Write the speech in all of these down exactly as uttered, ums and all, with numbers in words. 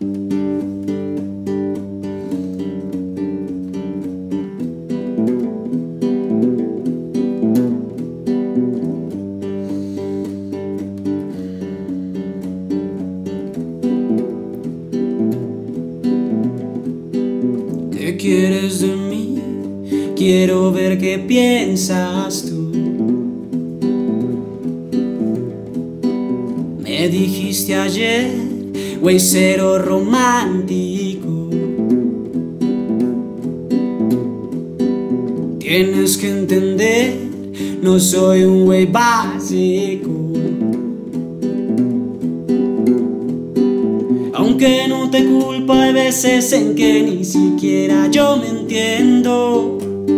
¿Qué quieres de mí? Quiero ver qué piensas tú. Me dijiste ayer, güey, cero romántico. Tienes que entender, no soy un güey básico. Aunque no te culpo, hay veces en que ni siquiera yo me entiendo.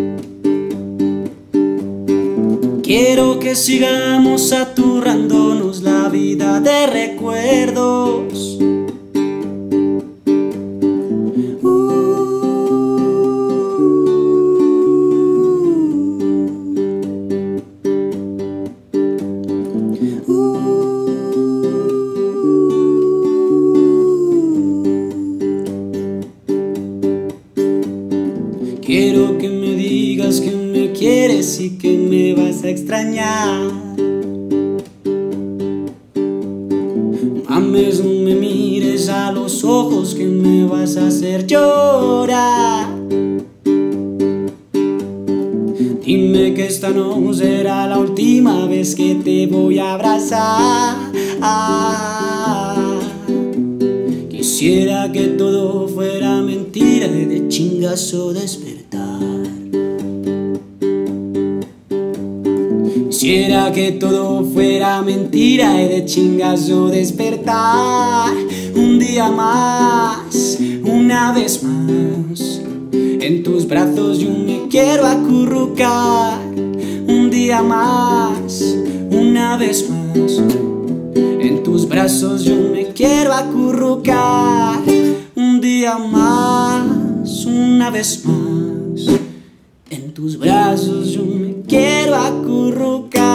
Quiero que sigamos saturándonos la vida de recuerdos. Quiero que me digas que me quieres y que me vas a extrañar. Mames, no me mires a los ojos que me vas a hacer llorar. Dime que esta no será la última vez que te voy a abrazar. Quisiera que todo fuera mentira y de chingazo despertar. Quisiera que todo fuera mentira y de chingazo despertar. Un día más, una vez más, en tus brazos yo me quiero acurrucar. Un día más, una vez más, en tus brazos yo me quiero acurrucar. Un día más, una vez más, en tus brazos yo me quiero acurrucar.